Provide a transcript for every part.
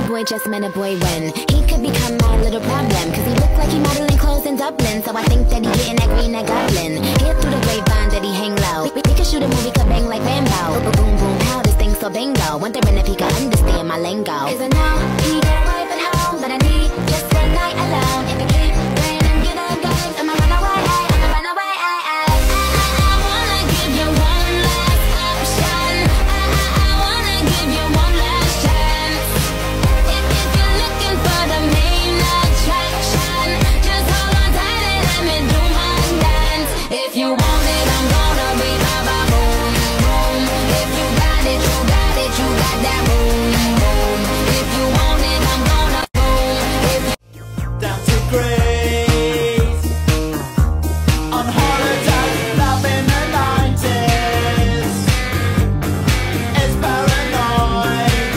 boy just met a boy when he could become my little problem. Cause he looked like he modeling clothes in Dublin. So I think that he getting that green, that goblin. Hear through the grapevine that he hang low. We could shoot a movie, could bang like Rambo. Boom, boom, pow, this thing so bingo. Wondering if he could understand my lingo. Cause I know he got a wife at home, but I need just one night alone. If it keep raining, get up, guys, I'ma run away, I'ma run away. I wanna give you one last option. I wanna give you one last chance. If you're looking for the main attraction, just hold on tight and let me do my dance. If you want it, I'm gonna be ba boom boom. If you got it, you got it, you got that boom boom. If you want it, I'm gonna boom. If down to Greece on holiday, love in the 90s. It's paranoid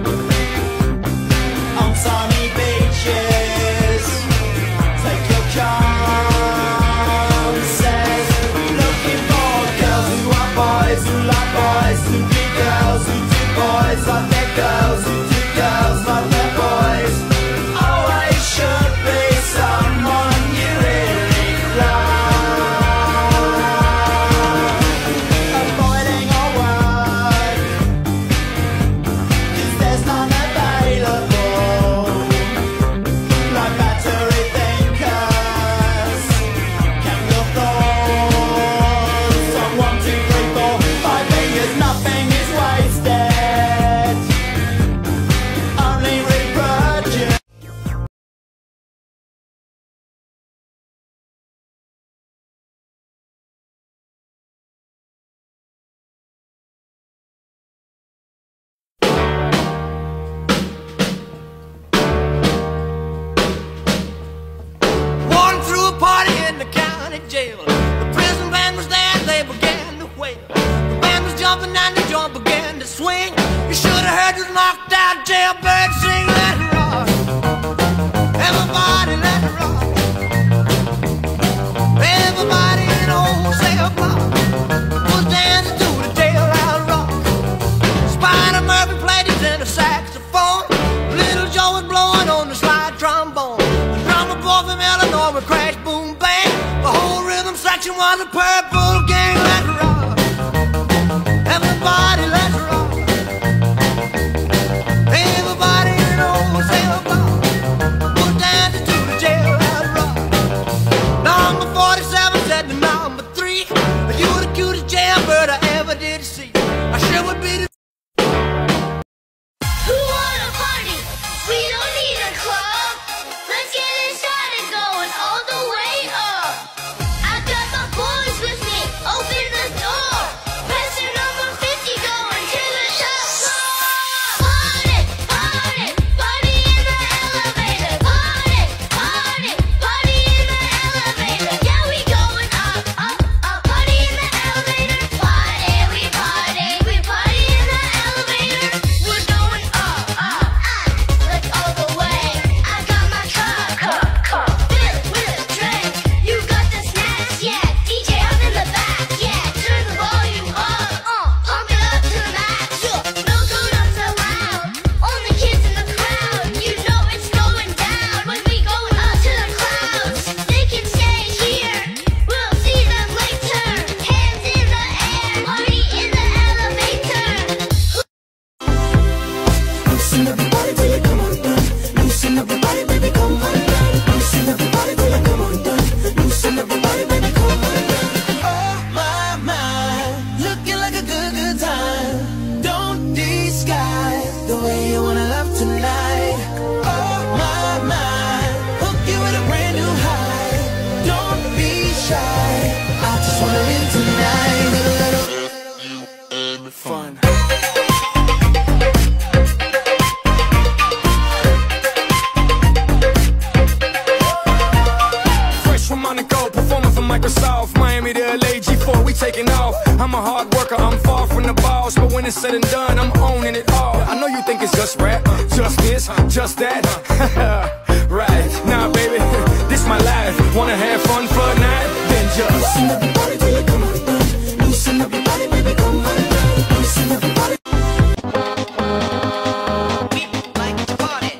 on sunny beaches. Take your chances. Looking for girls who are boys, who like boys, who be girls, who do boys like their girls, who do girls like their boys. Always should be someone you really love. Avoiding all work, cause there's none available. Like battery thinkers, chemical thoughts on 1, 2, 3, 4, 5 fingers. Nothing is wasted, only reproduce. Walking through a party in the county jail. The prison band was there, they began to wail. The band was jumping and the joint began to swing. You should have heard this knocked out jailbird sing. Let it rock, everybody let it rock. Everybody in old cell block was dancing to the jailhouse rock. Spider Murphy played his tenor saxophone. Little Joe was blowing on the slide trombone. The drummer boy from Illinois would crash, boom, bang. The whole rhythm section was a purple gang. Let's rock, everybody, let's rock. Everybody in old cell block was dancing to the jailhouse rock. Number 47 said to number 3, you were the cutest jailbird I ever did see. I sure would be the Who wanna party? We don't need a club. Let's get it started, going all the way up. I got my boys with me. Open the door. Passenger number 50 going to the top floor. Party, party, party in the elevator. Party, party, party in the elevator. Yeah, we going up, up, up. Party in the elevator. Party, we party in the elevator. We're going up, up, like all the way. I got my cup, fill it with a drink. You got the snacks, yeah. DJ up in the back, yeah. Turn the volume up, pump it up to the max. No grown-ups allowed, only kids in the crowd. You know it's going down when we going up to the clouds. They can stay here, we'll see them later. Hands in the air, party in the elevator. Loosen everybody till you come undone. Loosen everybody, baby, come undone. Loosen everybody till you come undone. Loosen everybody, baby, come undone. Oh my, looking like a good, good time. Don't disguise the way you wanna love tonight. Oh my, hook you with a brand new high. Don't be shy, I just wanna live tonight. A little fun. Fresh from Monaco, performing for Microsoft, Miami to LA, G4, we taking off. I'm a hard worker, I'm far from the boss, but when it's said and done, I'm owning it all. I know you think it's just rap, just this, just that. Right, nah baby, this my life. Wanna have fun for a night? Then just loosen everybody till you come undone. Loosen everybody, baby, come undone. Loosen everybody. We like to party.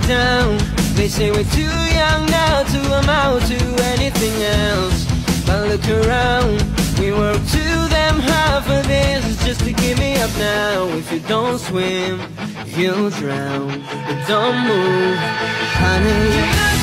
down. They say we're too young now to amount to anything else. But look around, we work to them half of this just to give me up now. If you don't swim, you'll drown. But don't move, honey.